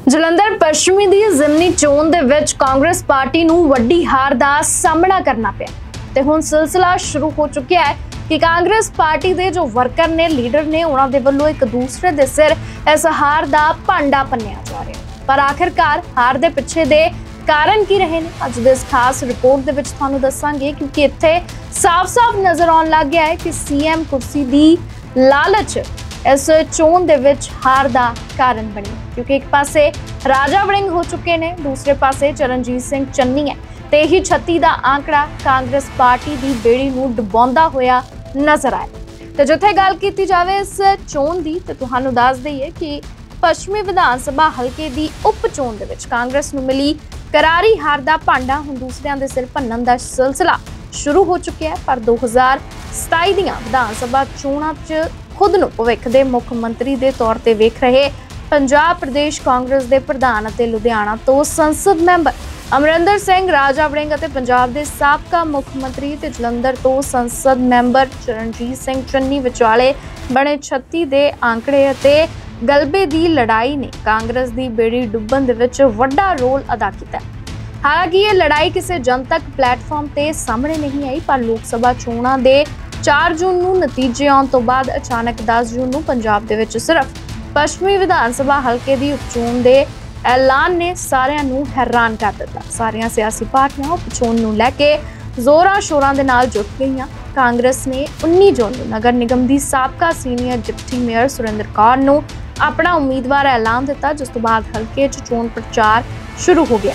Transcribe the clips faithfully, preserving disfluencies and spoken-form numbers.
ਜਲੰਧਰ ਪੱਛਮੀ ਦੀ ਜ਼ਿਮਨੀ ਚੋਣ ਦੇ ਵਿੱਚ ਕਾਂਗਰਸ ਪਾਰਟੀ ਨੂੰ ਵੱਡੀ ਹਾਰ ਦਾ ਸਾਹਮਣਾ ਕਰਨਾ ਪਿਆ ਤੇ ਹੁਣ ਸਿਲਸਿਲਾ ਸ਼ੁਰੂ ਹੋ ਚੁੱਕਿਆ ਹੈ ਕਿ ਕਾਂਗਰਸ ਪਾਰਟੀ ਦੇ ਜੋ ਵਰਕਰ ਨੇ, ਲੀਡਰ ਨੇ, ਉਹਨਾਂ ਦੇ ਵੱਲੋਂ ਇੱਕ ਦੂਸਰੇ ਦੇ ਸਿਰ ਇਸ ਹਾਰ ਦਾ ਭਾਂਡਾ ਪੰਨਿਆ ਜਾ ਰਿਹਾ। ਪਰ ਆਖਿਰਕਾਰ ਹਾਰ ਦੇ ਪਿੱਛੇ ਦੇ ਕਾਰਨ ਕੀ ਰਹੇ ਨੇ, ਅੱਜ ਦੇ ਇਸ ਖਾਸ ਰਿਪੋਰਟ ਦੇ ਵਿੱਚ ਤੁਹਾਨੂੰ ਦੱਸਾਂਗੇ, ਕਿਉਂਕਿ ਇੱਥੇ ਸਾਫ਼-ਸਾਫ਼ ਨਜ਼ਰ ਆਉਣ ਲੱਗ ਗਿਆ ਹੈ ਕਿ ਸੀਐਮ ਕੁਰਸੀ ਦੀ ਲਾਲਚ ਇਸ ਚੋਣ ਦੇ ਵਿੱਚ ਹਾਰ ਦਾ ਕਾਰਨ ਬਣੀ, ਕਿਉਂਕਿ ਇੱਕ ਪਾਸੇ ਰਾਜਾ ਵੜਿੰਗ ਹੋ ਚੁੱਕੇ ਨੇ, ਦੂਸਰੇ ਪਾਸੇ ਚਰਨਜੀਤ ਸਿੰਘ ਚੰਨੀ ਹੈ ਤੇ ਇਹੀ ਛੱਤੀ ਦਾ ਆંકੜਾ ਕਾਂਗਰਸ ਪਾਰਟੀ ਦੀ ਬੇੜੀ ਨੂੰ ਡੁਬਾਉਂਦਾ ਹੋਇਆ ਨਜ਼ਰ ਆਇਆ। ਤੇ ਜਿੱਥੇ ਗੱਲ ਕੀਤੀ ਜਾਵੇ ਇਸ ਚੋਣ ਦੀ, ਤੇ ਤੁਹਾਨੂੰ ਦੱਸ ਦਈਏ ਕਿ ਪੱਛਮੀ ਵਿਧਾਨ ਸਭਾ ਹਲਕੇ ਦੀ ਉਪ ਚੋਣ ਦੇ ਵਿੱਚ ਕਾਂਗਰਸ ਨੂੰ ਮਿਲੀ ਕਰਾਰੀ ਹਾਰ ਦਾ ਭਾਂਡਾ ਹੁਣ ਦੂਸਰਿਆਂ ਦੇ ਸਿਰ ਭੰਨਣ ਦਾ ਸਿਲਸਿਲਾ ਸ਼ੁਰੂ ਹੋ ਚੁੱਕਿਆ ਹੈ। ਪਰ ਦੋ ਹਜ਼ਾਰ ਸਤਾਈ ਦੀਆਂ ਵਿਧਾਨ ਸਭਾ ਚੋਣਾਂ 'ਚ ਖੁਦ ਨੂੰ ਭਵਿੱਖ ਦੇ ਮੁੱਖ ਮੰਤਰੀ ਦੇ ਤੌਰ ਤੇ ਵੇਖ ਰਹੇ ਪੰਜਾਬ ਪ੍ਰਦੇਸ਼ ਕਾਂਗਰਸ ਦੇ ਪ੍ਰਧਾਨ ਅਤੇ ਲੁਧਿਆਣਾ ਤੋਂ ਸੰਸਦ ਮੈਂਬਰ ਅਮਰਿੰਦਰ ਸਿੰਘ ਰਾਜਾ ਵੜਿੰਗ ਅਤੇ ਪੰਜਾਬ ਦੇ ਸਾਬਕਾ ਮੁੱਖ ਮੰਤਰੀ ਤੇ ਜਲੰਧਰ ਤੋਂ ਸੰਸਦ ਮੈਂਬਰ ਚਰਨਜੀਤ ਸਿੰਘ ਚੰਨੀ ਵਿਚਾਲੇ ਬਣੇ ਛੱਤੀ ਦੇ ਆંકੜੇ ਅਤੇ ਗਲਬੇ ਦੀ ਲੜਾਈ ਨੇ ਕਾਂਗਰਸ ਦੀ ਬੇੜੀ ਡੁੱਬਣ ਦੇ ਵਿੱਚ ਵੱਡਾ ਰੋਲ ਅਦਾ ਕੀਤਾ। ਹਾਲਾਂਕਿ ਇਹ ਲੜਾਈ ਕਿਸੇ ਜਨਤਕ ਪਲੇਟਫਾਰਮ ਤੇ ਸਾਹਮਣੇ ਨਹੀਂ ਆਈ, ਪਰ ਲੋਕ ਸਭਾ ਚੋਣਾਂ ਦੇ ਚਾਰ ਜੂਨ ਨੂੰ ਨਤੀਜੇ ਆਉਣ ਤੋਂ ਬਾਅਦ ਅਚਾਨਕ ਦਸ ਜੂਨ ਨੂੰ ਪੰਜਾਬ ਦੇ ਵਿੱਚ ਸਿਰਫ ਪੱਛਮੀ ਵਿਧਾਨ ਸਭਾ ਹਲਕੇ ਦੀ ਉਪਚੋਣ ਦੇ ਐਲਾਨ ਨੇ ਸਾਰਿਆਂ ਨੂੰ ਹੈਰਾਨ ਕਰ ਦਿੱਤਾ। ਸਾਰੀਆਂ ਸਿਆਸੀ ਪਾਰਟੀਆਂ ਉਪਚੋਣ ਨੂੰ ਲੈ ਕੇ ਜ਼ੋਰਾਂ ਸ਼ੋਰਾਂ ਦੇ ਨਾਲ ਜੁਟ ਗਈਆਂ। ਕਾਂਗਰਸ ਨੇ ਉੱਨੀ ਜੂਨ ਨੂੰ ਨਗਰ ਨਿਗਮ ਦੀ ਸਾਬਕਾ senior deputy mayor Surinder Kaur ਨੂੰ ਆਪਣਾ ਉਮੀਦਵਾਰ ਐਲਾਨ ਦਿੱਤਾ, ਜਿਸ ਤੋਂ ਬਾਅਦ ਹਲਕੇ 'ਚ ਚੋਣ ਪ੍ਰਚਾਰ ਸ਼ੁਰੂ ਹੋ ਗਿਆ।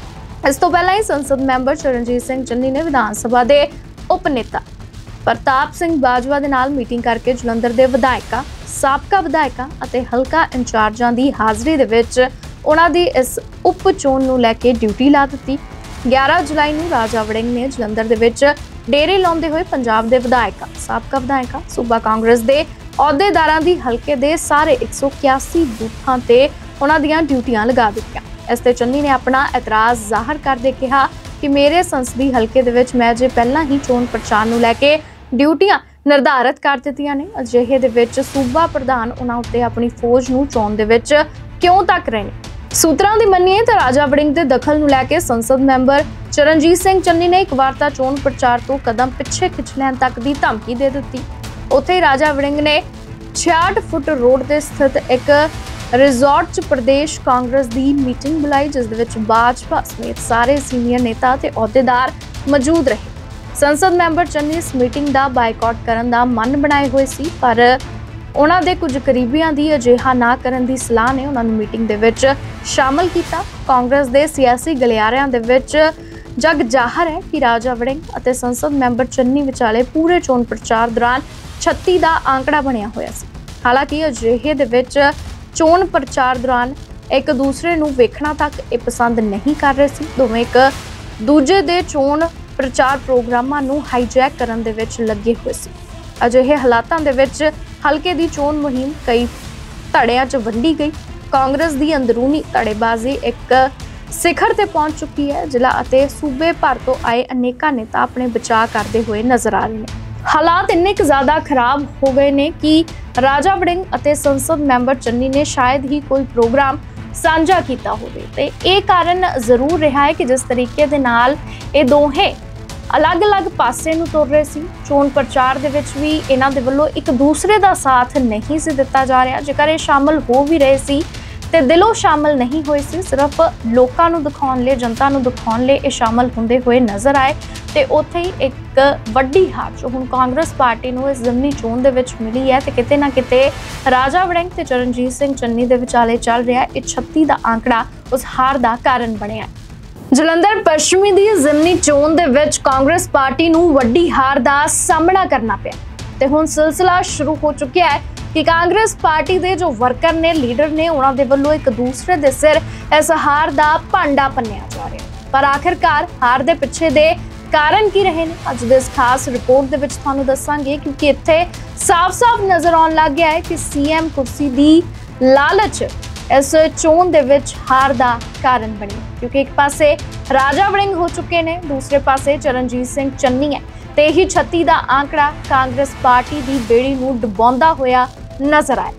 ਇਸ ਤੋਂ ਪਹਿਲਾਂ ਹੀ ਸੰਸਦ ਮੈਂਬਰ ਚਰਨਜੀਤ ਸਿੰਘ ਚੰਨੀ ਨੇ ਵਿਧਾਨ ਸਭਾ ਦੇ ਉਪ ਨੇਤਾ ਪ੍ਰਤਾਪ ਸਿੰਘ ਬਾਜਵਾ ਦੇ ਨਾਲ ਮੀਟਿੰਗ ਕਰਕੇ ਜਲੰਧਰ ਦੇ ਵਿਧਾਇਕਾਂ, ਸਾਬਕਾ ਵਿਧਾਇਕਾਂ ਅਤੇ ਹਲਕਾ ਇੰਚਾਰਜਾਂ ਦੀ ਹਾਜ਼ਰੀ ਦੇ ਵਿੱਚ ਉਹਨਾਂ ਦੀ ਇਸ ਉਪ ਚੋਣ ਨੂੰ ਲੈ ਕੇ ਡਿਊਟੀ ਲਾ ਦਿੱਤੀ। ਗਿਆਰਾਂ ਜੁਲਾਈ ਨੂੰ ਰਾਜਾ ਵੜਿੰਗ ਨੇ ਜਲੰਧਰ ਦੇ ਵਿੱਚ ਡੇਰੇ ਲਾਉਂਦੇ ਹੋਏ ਪੰਜਾਬ ਦੇ ਵਿਧਾਇਕਾਂ, ਸਾਬਕਾ ਵਿਧਾਇਕਾਂ, ਸੂਬਾ ਕਾਂਗਰਸ ਦੇ ਅਹੁਦੇਦਾਰਾਂ ਦੀ ਹਲਕੇ ਦੇ ਸਾਰੇ ਇੱਕ ਸੌ ਇਕਿਆਸੀ ਬੂਥਾਂ ਤੇ ਉਹਨਾਂ ਦੀਆਂ ਡਿਊਟੀਆਂ ਲਗਾ ਦਿੱਤੀਆਂ। ਇਸ ਤੇ ਚੰਨੀ ਨੇ ਆਪਣਾ ਇਤਰਾਜ਼ ਜ਼ਾਹਰ ਕਰਦੇ ਕਿਹਾ ਕਿ ਮੇਰੇ ਸੰਸਦੀ ਹਲਕੇ ਦੇ ਵਿੱਚ ਮੈਂ ਜੇ ਪਹਿਲਾਂ ਹੀ ਚੋਣ ਪ੍ਰਚਾਰ ਨੂੰ ਲੈ ਕੇ ਡਿਊਟੀਆਂ ਨਿਰਧਾਰਿਤ ਕਰ ਦਿੱਤੀਆਂ ਨੇ, ਅਜਿਹੇ ਦੇ ਵਿੱਚ ਸੂਬਾ ਪ੍ਰਧਾਨ ਉਹਨਾਂ ਉੱਤੇ ਆਪਣੀ ਫੌਜ ਨੂੰ ਚੋਣ ਦੇ ਵਿੱਚ ਕਿਉਂ ਤੱਕ ਰਹੇ ਨੇ। ਸੂਤਰਾਂ ਦੀ ਮੰਨੀਏ ਤਾਂ ਰਾਜਾ ਵੜਿੰਗ ਦੇ ਦਖਲ ਨੂੰ ਲੈ ਕੇ ਸੰਸਦ ਮੈਂਬਰ ਚਰਨਜੀਤ ਸਿੰਘ ਚੰਨੀ ਨੇ ਇੱਕ ਵਾਰ ਤਾਂ ਚੋਣ ਪ੍ਰਚਾਰ ਤੋਂ ਕਦਮ ਪਿੱਛੇ ਖਿੱਚ ਲੈਣ ਤੱਕ ਦੀ ਧਮਕੀ ਦੇ ਦਿੱਤੀ। ਉੱਥੇ ਹੀ ਰਾਜਾ ਵੜਿੰਗ ਨੇ ਛਿਆਹਠ ਫੁੱਟ ਰੋਡ ਤੇ ਸਥਿਤ ਇੱਕ ਰਿਜ਼ੋਰਟ 'ਚ ਪ੍ਰਦੇਸ਼ ਕਾਂਗਰਸ ਦੀ ਮੀਟਿੰਗ ਬੁਲਾਈ, ਜਿਸ ਦੇ ਵਿੱਚ ਭਾਜਪਾ ਸਮੇਤ ਸਾਰੇ ਸੀਨੀਅਰ ਨੇਤਾ ਤੇ ਅਹੁਦੇਦਾਰ ਮੌਜੂਦ ਰਹੇ। ਸੰਸਦ ਮੈਂਬਰ ਚੰਨੀ ਇਸ ਮੀਟਿੰਗ ਦਾ ਬਾਈਕਾਟ ਕਰਨ ਦਾ ਮਨ ਬਣਾਏ ਹੋਏ ਸੀ, ਪਰ ਉਹਨਾਂ ਦੇ ਕੁਝ ਕਰੀਬੀਆਂ ਦੀ ਅਜਿਹਾ ਨਾ ਕਰਨ ਦੀ ਸਲਾਹ ਨੇ ਉਹਨਾਂ ਨੂੰ ਮੀਟਿੰਗ ਦੇ ਵਿੱਚ ਸ਼ਾਮਲ ਕੀਤਾ। ਕਾਂਗਰਸ ਦੇ ਸਿਆਸੀ ਗਲਿਆਰਿਆਂ ਦੇ ਵਿੱਚ ਜਗ ਜ਼ਾਹਰ ਹੈ ਕਿ ਰਾਜਾ ਵੜਿੰਗ ਅਤੇ ਸੰਸਦ ਮੈਂਬਰ ਚੰਨੀ ਵਿਚਾਲੇ ਪੂਰੇ ਚੋਣ ਪ੍ਰਚਾਰ ਦੌਰਾਨ ਛੱਤੀ ਦਾ ਆંકੜਾ ਬਣਿਆ ਹੋਇਆ ਸੀ। ਹਾਲਾਂਕਿ ਅਜਿਹੇ ਦੇ ਵਿੱਚ ਚੋਣ ਪ੍ਰਚਾਰ ਦੌਰਾਨ ਇੱਕ ਦੂਸਰੇ ਨੂੰ ਵੇਖਣਾ ਤੱਕ ਇਹ ਪਸੰਦ ਨਹੀਂ ਕਰ ਰਹੇ ਸੀ। ਦੋਵੇਂ ਇੱਕ ਦੂਜੇ ਦੇ ਚੋਣ ਪ੍ਰਚਾਰ ਪ੍ਰੋਗਰਾਮਾਂ ਨੂੰ ਹਾਈਜੈਕ ਕਰਨ ਦੇ ਵਿੱਚ ਲੱਗੇ ਹੋਏ ਸੀ। ਅਜਿਹੇ ਹਾਲਾਤਾਂ ਦੇ ਵਿੱਚ ਹਲਕੇ ਦੀ ਚੋਣ ਮੁਹਿੰਮ ਕਈ ਧੜਿਆਂ 'ਚ ਵੰਡੀ ਗਈ। ਕਾਂਗਰਸ ਦੀ ਅੰਦਰੂਨੀ ਧੜੇਬਾਜ਼ੀ ਇੱਕ ਸਿਖਰ ਤੇ ਪਹੁੰਚ ਚੁੱਕੀ ਹੈ। ਜ਼ਿਲ੍ਹਾ ਅਤੇ ਸੂਬੇ ਭਰ ਤੋਂ ਆਏ ਅਨੇਕਾਂ ਨੇਤਾ ਆਪਣੇ ਬਚਾਅ ਕਰਦੇ ਹੋਏ ਨਜ਼ਰ ਆ ਰਹੇ ਨੇ। ਹਾਲਾਤ ਇੰਨੇ ਕੁ ਜ਼ਿਆਦਾ ਖਰਾਬ ਹੋ ਗਏ ਨੇ ਕਿ ਰਾਜਾ ਵੜਿੰਗ ਅਤੇ ਸੰਸਦ ਮੈਂਬਰ ਚੰਨੀ ਨੇ ਸ਼ਾਇਦ ਹੀ ਕੋਈ ਪ੍ਰੋਗਰਾਮ ਸਾਂਝਾ ਕੀਤਾ ਹੋਵੇ ਤੇ ਇਹ ਕਾਰਨ ਜ਼ਰੂਰ ਰਿਹਾ ਹੈ ਕਿ ਜਿਸ ਤਰੀਕੇ ਦੇ ਨਾਲ ਇਹ ਦੋਹੇ ਅਲੱਗ-ਅਲੱਗ ਪਾਸੇ ਨੂੰ ਤੁਰ ਰਹੇ ਸੀ, ਚੋਣ ਪ੍ਰਚਾਰ ਦੇ ਵਿੱਚ ਵੀ ਇਹਨਾਂ ਦੇ ਵੱਲੋਂ ਇੱਕ ਦੂਸਰੇ ਦਾ ਸਾਥ ਨਹੀਂ ਸੀ ਦਿੱਤਾ ਜਾ ਰਿਹਾ। ਜੇਕਰ ਇਹ ਸ਼ਾਮਲ ਹੋ ਵੀ ਰਹੇ ਸੀ ਤੇ ਦਿਲੋਂ ਸ਼ਾਮਲ ਨਹੀਂ ਹੋਏ ਸੀ, ਸਿਰਫ ਲੋਕਾਂ ਨੂੰ ਦਿਖਾਉਣ ਲਈ, ਜਨਤਾ ਨੂੰ ਦਿਖਾਉਣ ਲਈ ਇਹ ਸ਼ਾਮਲ ਹੁੰਦੇ ਹੋਏ ਨਜ਼ਰ ਆਏ। ਤੇ ਉੱਥੇ ਹੀ ਇੱਕ ਵੱਡੀ ਹਾਰ ਜੋ ਹੁਣ ਕਾਂਗਰਸ ਪਾਰਟੀ ਨੂੰ ਇਸ ਜ਼ਿਮਨੀ ਚੋਣ ਦੇ ਵਿੱਚ ਮਿਲੀ ਹੈ ਤੇ ਕਿਤੇ ਨਾ ਕਿਤੇ ਰਾਜਾ ਵੜਿੰਗ ਤੇ ਚਰਨਜੀਤ ਸਿੰਘ ਚੰਨੀ ਦੇ ਵਿਚਾਲੇ ਚੱਲ ਰਿਹਾ ਇਹ ਛੱਤੀ ਦਾ ਆંકੜਾ ਉਸ ਹਾਰ ਦਾ ਕਾਰਨ ਬਣਿਆ। ਜਲੰਧਰ ਪੱਛਮੀ ਦੀ ਜ਼ਿਮਨੀ ਚੋਣ ਦੇ ਵਿੱਚ ਕਾਂਗਰਸ ਪਾਰਟੀ ਨੂੰ ਵੱਡੀ ਹਾਰ ਦਾ ਸਾਹਮਣਾ ਕਰਨਾ ਪਿਆ ਤੇ ਹੁਣ ਸਿਲਸਿਲਾ ਸ਼ੁਰੂ ਹੋ ਚੁੱਕਿਆ ਹੈ ਕਿ ਕਾਂਗਰਸ ਪਾਰਟੀ ਦੇ ਜੋ ਵਰਕਰ ਨੇ, ਲੀਡਰ ਨੇ, ਉਹਨਾਂ ਦੇ ਵੱਲੋਂ ਇੱਕ ਦੂਸਰੇ ਦੇ ਸਿਰ ਇਸ ਹਾਰ ਦਾ ਭਾਂਡਾ ਪੰਨਿਆ ਜਾ ਰਿਹਾ। ਪਰ ਆਖਿਰਕਾਰ ਹਾਰ ਦੇ ਪਿੱਛੇ ਦੇ ਕਾਰਨ ਕੀ ਰਹੇ ਨੇ, ਅੱਜ ਦੇ ਇਸ ਖਾਸ ਰਿਪੋਰਟ ਦੇ ਵਿੱਚ ਤੁਹਾਨੂੰ ਦੱਸਾਂਗੇ, ਕਿਉਂਕਿ ਇੱਥੇ ਸਾਫ਼-ਸਾਫ਼ ਨਜ਼ਰ ਆਉਣ ਲੱਗ ਗਿਆ ਹੈ ਕਿ ਸੀਐਮ ਕੁਰਸੀ ਦੀ ਲਾਲਚ ਇਸ ਚੋਣ ਦੇ ਵਿੱਚ ਹਾਰ ਦਾ ਕਾਰਨ ਬਣੀ, ਕਿਉਂਕਿ ਇੱਕ ਪਾਸੇ ਰਾਜਾ ਵੜਿੰਗ ਹੋ ਚੁੱਕੇ ਨੇ, ਦੂਸਰੇ ਪਾਸੇ ਚਰਨਜੀਤ ਸਿੰਘ ਚੰਨੀ ਹੈ ਤੇ ਇਹੀ ਛੱਤੀ ਦਾ ਆંકੜਾ ਕਾਂਗਰਸ ਪਾਰਟੀ ਦੀ ਬੇੜੀ ਨੂੰ ਡੁਬਾਉਂਦਾ ਹੋਇਆ ਨਜ਼ਰ ਆਇਆ।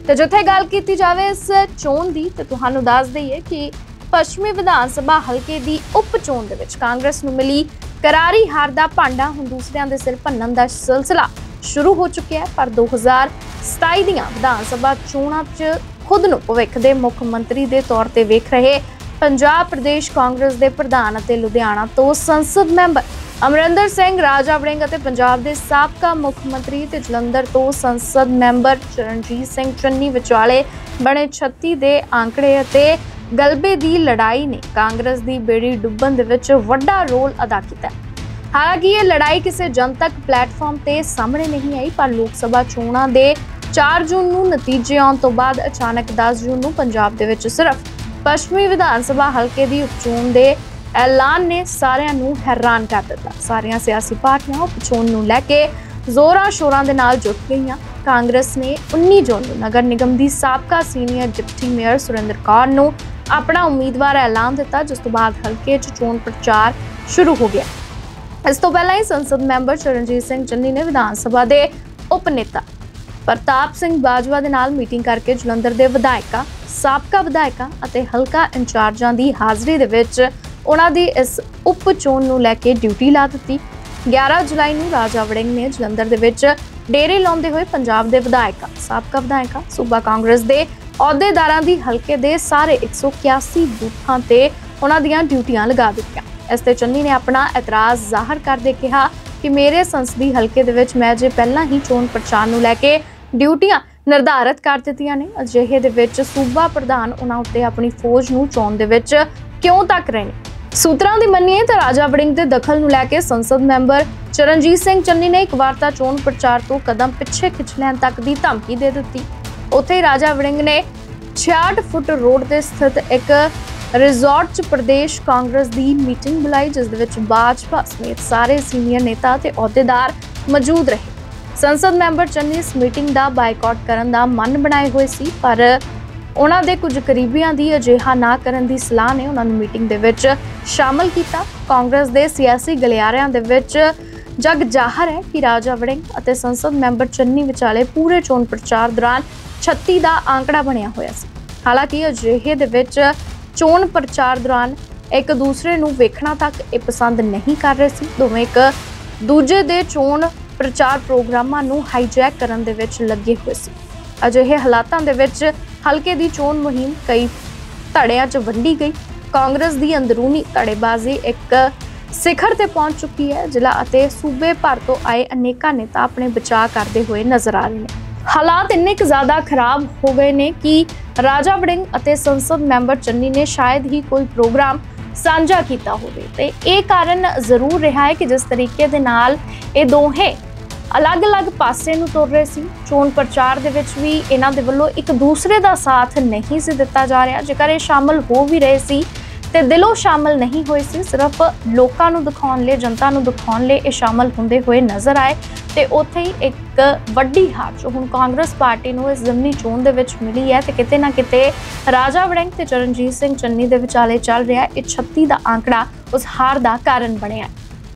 ਤੇ ਜਿੱਥੇ ਗੱਲ ਕੀਤੀ ਜਾਵੇ ਇਸ ਚੋਣ ਦੀ ਤੇ ਤੁਹਾਨੂੰ ਦੱਸ ਦਈਏ ਕਿ ਪੱਛਮੀ ਵਿਧਾਨ ਸਭਾ ਹਲਕੇ ਦੀ ਉਪ ਚੋਣ ਦੇ ਵਿੱਚ ਕਾਂਗਰਸ ਨੂੰ ਮਿਲੀ करारी हार दा भांडा हुण दूसरिਆਂ ਦੇ सिर भन्नण दा सिलसिला शुरू हो चुकिया है। पर दो हज़ार सताई ਦੀਆਂ विधान सभा चोणां 'ਚ खुद ਨੂੰ भविख ਦੇ मुख मंत्री ਦੇ तौर ਤੇ ਵੇਖ ਰਹੇ पंजाब प्रदेश कांग्रेस ਦੇ ਪ੍ਰਧਾਨ ਅਤੇ ਲੁਧਿਆਣਾ ਤੋਂ संसद मैंबर ਅਮਰਿੰਦਰ ਸਿੰਘ ਰਾਜਾ ਵੜਿੰਗ ਅਤੇ ਪੰਜਾਬ ਦੇ ਸਾਬਕਾ ਮੁੱਖ ਮੰਤਰੀ ਤੇ ਜਲੰਧਰ ਤੋਂ ਸੰਸਦ ਮੈਂਬਰ ਚਰਨਜੀਤ ਸਿੰਘ ਚੰਨੀ ਵਿਚਾਲੇ ਬਣੇ ਛੱਤੀ ਦੇ ਆંકੜੇ ਅਤੇ ਗਲਬੇ ਦੀ ਲੜਾਈ ਨੇ ਕਾਂਗਰਸ ਦੀ ਬੇੜੀ ਡੁੱਬਣ ਦੇ ਵਿੱਚ ਵੱਡਾ ਰੋਲ ਅਦਾ ਕੀਤਾ। ਹਾਲਾਂਕਿ ਇਹ ਲੜਾਈ ਕਿਸੇ ਜਨਤਕ ਪਲੇਟਫਾਰਮ ਤੇ ਸਾਹਮਣੇ ਨਹੀਂ ਆਈ, ਪਰ ਲੋਕ ਸਭਾ ਚੋਣਾਂ ਦੇ ਚਾਰ ਜੂਨ ਨੂੰ ਨਤੀਜੇ ਆਉਣ ਤੋਂ ਬਾਅਦ ਅਚਾਨਕ ਦਸ ਜੂਨ ਨੂੰ ਪੰਜਾਬ ਦੇ ਵਿੱਚ ਸਿਰਫ ਪੱਛਮੀ ਵਿਧਾਨ ਸਭਾ ਹਲਕੇ ਦੀ ਉਪਚੋਣ ਦੇ ਐਲਾਨ ਨੇ ਸਾਰਿਆਂ ਨੂੰ ਹੈਰਾਨ ਕਰ ਦਿੱਤਾ। ਸਾਰੀਆਂ ਸਿਆਸੀ ਪਾਰਟੀਆਂ ਉਪਚੋਣ ਨੂੰ ਲੈ ਕੇ ਜ਼ੋਰਾਂ ਸ਼ੋਰਾਂ ਦੇ ਨਾਲ ਜੁਟ ਗਈਆਂ। ਕਾਂਗਰਸ ਨੇ ਉੱਨੀ ਜੂਨ ਨੂੰ ਨਗਰ ਨਿਗਮ ਦੀ ਸਾਬਕਾ senior deputy mayor Surinder Kaur ਨੂੰ ਆਪਣਾ ਉਮੀਦਵਾਰ ਐਲਾਨ ਦਿੱਤਾ, ਜਿਸ ਤੋਂ ਬਾਅਦ ਹਲਕੇ 'ਚ ਚੋਣ ਪ੍ਰਚਾਰ ਸ਼ੁਰੂ ਹੋ ਗਿਆ। ਇਸ ਤੋਂ ਪਹਿਲਾਂ ਹੀ ਸੰਸਦ ਮੈਂਬਰ ਚਰਨਜੀਤ ਸਿੰਘ ਚੰਨੀ ਨੇ ਵਿਧਾਨ ਸਭਾ ਦੇ ਉਪ ਨੇਤਾ ਪ੍ਰਤਾਪ ਸਿੰਘ ਬਾਜਵਾ ਦੇ ਨਾਲ ਮੀਟਿੰਗ ਕਰਕੇ ਜਲੰਧਰ ਦੇ ਵਿਧਾਇਕਾਂ, ਸਾਬਕਾ ਵਿਧਾਇਕਾਂ ਅਤੇ ਹਲਕਾ ਇੰਚਾਰਜਾਂ ਦੀ ਹਾਜ਼ਰੀ ਦੇ ਵਿੱਚ ਉਹਨਾਂ ਦੀ ਇਸ ਉਪ ਚੋਣ ਨੂੰ ਲੈ ਕੇ ਡਿਊਟੀ ਲਾ ਦਿੱਤੀ। ਗਿਆਰਾਂ ਜੁਲਾਈ ਨੂੰ ਰਾਜਾ ਵੜਿੰਗ ਨੇ ਜਲੰਧਰ ਦੇ ਵਿੱਚ ਡੇਰੇ ਲਾਉਂਦੇ ਹੋਏ ਪੰਜਾਬ ਦੇ ਵਿਧਾਇਕਾਂ, ਸਾਬਕਾ ਵਿਧਾਇਕਾਂ, ਸੂਬਾ ਕਾਂਗਰਸ ਦੇ ਅਹੁਦੇਦਾਰਾਂ ਦੀ ਹਲਕੇ ਦੇ ਸਾਰੇ ਇੱਕ ਸੌ ਇਕਿਆਸੀ ਬੂਥਾਂ ਤੇ ਉਹਨਾਂ ਦੀਆਂ ਡਿਊਟੀਆਂ ਲਗਾ ਦਿੱਤੀਆਂ। ਇਸ ਤੇ ਚੰਨੀ ਨੇ ਆਪਣਾ ਇਤਰਾਜ਼ ਜ਼ਾਹਰ ਕਰਦੇ ਕਿਹਾ ਕਿ ਮੇਰੇ ਸੰਸਦੀ ਹਲਕੇ ਦੇ ਵਿੱਚ ਮੈਂ ਜੇ ਪਹਿਲਾਂ ਹੀ ਚੋਣ ਪ੍ਰਚਾਰ ਨੂੰ ਲੈ ਕੇ ਡਿਊਟੀਆਂ ਨਿਰਧਾਰਿਤ ਕਰ ਦਿੱਤੀਆਂ ਨੇ, ਅਜਿਹੇ ਦੇ ਵਿੱਚ ਸੂਬਾ ਪ੍ਰਧਾਨ ਉਹਨਾਂ ਉੱਤੇ ਆਪਣੀ ਫੌਜ ਨੂੰ ਚੋਣ ਦੇ ਵਿੱਚ ਕਿਉਂ ਤੱਕ ਰਹੇ ਨੇ। ਸੂਤਰਾਂ ਦੀ ਮੰਨੀਏ ਤਾਂ ਰਾਜਾ ਵੜਿੰਗ ਦੇ ਦਖਲ ਨੂੰ ਲੈ ਕੇ ਸੰਸਦ ਮੈਂਬਰ ਚਰਨਜੀਤ ਸਿੰਘ ਚੰਨੀ ਨੇ ਇੱਕ ਵਾਰ ਤਾਂ ਚੋਣ ਪ੍ਰਚਾਰ ਤੋਂ ਕਦਮ ਪਿੱਛੇ ਖਿੱਚ ਲੈਣ ਤੱਕ ਦੀ ਧਮਕੀ ਦੇ ਦਿੱਤੀ। ਉੱਥੇ ਰਾਜਾ ਵੜਿੰਗ ਨੇ ਛਿਆਹਠ ਫੁੱਟ ਰੋਡ ਤੇ ਸਥਿਤ ਇੱਕ ਰਿਜ਼ੋਰਟ 'ਚ ਪ੍ਰਦੇਸ਼ ਕਾਂਗਰਸ ਦੀ ਮੀਟਿੰਗ ਬੁਲਾਈ, ਜਿਸ ਦੇ ਵਿੱਚ ਭਾਜਪਾ ਸਮੇਤ ਸਾਰੇ ਸੀਨੀਅਰ ਨੇਤਾ ਤੇ ਅਹੁਦੇਦਾਰ ਮੌਜੂਦ ਰਹੇ। ਸੰਸਦ ਮੈਂਬਰ ਚੰਨੀ ਇਸ ਮੀਟਿੰਗ ਦਾ ਬਾਈਕਾਟ ਕਰਨ ਦਾ ਮਨ ਬਣਾਏ ਹੋਏ ਸੀ, ਪਰ ਉਹਨਾਂ ਦੇ ਕੁਝ ਕਰੀਬੀਆਂ ਦੀ ਅਜਿਹਾ ਨਾ ਕਰਨ ਦੀ ਸਲਾਹ ਨੇ ਉਹਨਾਂ ਨੂੰ ਮੀਟਿੰਗ ਦੇ ਵਿੱਚ ਸ਼ਾਮਲ ਕੀਤਾ। ਕਾਂਗਰਸ ਦੇ ਸਿਆਸੀ ਗਲਿਆਰਿਆਂ ਦੇ ਵਿੱਚ ਜਗ ਜ਼ਾਹਰ ਹੈ ਕਿ ਰਾਜਾ ਵੜਿੰਗ ਅਤੇ ਸੰਸਦ ਮੈਂਬਰ ਚੰਨੀ ਵਿਚਾਲੇ ਪੂਰੇ ਚੋਣ ਪ੍ਰਚਾਰ ਦੌਰਾਨ ਛੱਤੀ ਦਾ ਆંકੜਾ ਬਣਿਆ ਹੋਇਆ ਸੀ। ਹਾਲਾਂਕਿ ਅਜਿਹੇ ਦੇ ਵਿੱਚ ਚੋਣ ਪ੍ਰਚਾਰ ਦੌਰਾਨ ਇੱਕ ਦੂਸਰੇ ਨੂੰ ਵੇਖਣਾ ਤੱਕ ਇਹ ਪਸੰਦ ਨਹੀਂ ਕਰ ਰਹੇ ਸੀ। ਦੋਵੇਂ ਇੱਕ ਦੂਜੇ ਦੇ ਚੋਣ ਪ੍ਰਚਾਰ ਪ੍ਰੋਗਰਾਮਾਂ ਨੂੰ ਹਾਈਜੈਕ ਕਰਨ ਦੇ ਵਿੱਚ ਲੱਗੇ ਹੋਏ ਸੀ। ਅਜਿਹੇ ਹਾਲਾਤਾਂ ਦੇ ਵਿੱਚ ਹਲਕੇ ਦੀ ਚੋਣ ਮੁਹਿੰਮ ਕਈ ਧੜਿਆਂ 'ਚ ਵੰਡੀ ਗਈ। ਕਾਂਗਰਸ ਦੀ ਅੰਦਰੂਨੀ ਧੜੇਬਾਜ਼ੀ ਇੱਕ ਸਿਖਰ ਤੇ ਪਹੁੰਚ ਚੁੱਕੀ ਹੈ। ਜ਼ਿਲ੍ਹਾ ਅਤੇ ਸੂਬੇ ਭਰ ਤੋਂ ਆਏ ਅਨੇਕਾਂ ਨੇਤਾ ਆਪਣੇ ਬਚਾਅ ਕਰਦੇ ਹੋਏ ਨਜ਼ਰ ਆ ਰਹੇ ਨੇ। ਹਾਲਾਤ ਇੰਨੇ ਕੁ ਜ਼ਿਆਦਾ ਖਰਾਬ ਹੋ ਗਏ ਨੇ ਕਿ ਰਾਜਾ ਵੜਿੰਗ ਅਤੇ ਸੰਸਦ ਮੈਂਬਰ ਚੰਨੀ ਨੇ ਸ਼ਾਇਦ ਹੀ ਕੋਈ ਪ੍ਰੋਗਰਾਮ ਸਾਂਝਾ ਕੀਤਾ ਹੋਵੇ ਤੇ ਇਹ ਕਾਰਨ ਜ਼ਰੂਰ ਰਿਹਾ ਹੈ ਕਿ ਜਿਸ ਤਰੀਕੇ ਦੇ ਨਾਲ ਇਹ ਦੋਹੇ ਅਲੱਗ-ਅਲੱਗ ਪਾਸੇ ਨੂੰ ਤੁਰ ਰਹੇ ਸੀ, ਚੋਣ ਪ੍ਰਚਾਰ ਦੇ ਵਿੱਚ ਵੀ ਇਹਨਾਂ ਦੇ ਵੱਲੋਂ ਇੱਕ ਦੂਸਰੇ ਦਾ ਸਾਥ ਨਹੀਂ ਸੀ ਦਿੱਤਾ ਜਾ ਰਿਹਾ। ਜੇਕਰ ਇਹ ਸ਼ਾਮਲ ਹੋ ਵੀ ਰਹੇ ਸੀ ਤੇ ਦਿਲੋਂ ਸ਼ਾਮਲ ਨਹੀਂ ਹੋਏ ਸੀ, ਸਿਰਫ ਲੋਕਾਂ ਨੂੰ ਦਿਖਾਉਣ ਲਈ, ਜਨਤਾ ਨੂੰ ਦਿਖਾਉਣ ਲਈ ਇਹ ਸ਼ਾਮਲ ਹੁੰਦੇ ਹੋਏ ਨਜ਼ਰ ਆਏ। ਤੇ ਉੱਥੇ ਹੀ ਇੱਕ ਵੱਡੀ ਹਾਰ ਜੋ ਹੁਣ ਕਾਂਗਰਸ ਪਾਰਟੀ ਨੂੰ ਇਸ ਜ਼ਿਮਨੀ ਚੋਣ ਦੇ ਵਿੱਚ ਮਿਲੀ ਹੈ ਤੇ ਕਿਤੇ ਨਾ ਕਿਤੇ ਰਾਜਾ ਵੜਿੰਗ ਤੇ ਚਰਨਜੀਤ ਸਿੰਘ ਚੰਨੀ ਦੇ ਵਿਚਾਲੇ ਚੱਲ ਰਿਹਾ ਇਹ ਛੱਤੀ ਦਾ ਆંકੜਾ ਉਸ ਹਾਰ ਦਾ ਕਾਰਨ ਬਣਿਆ।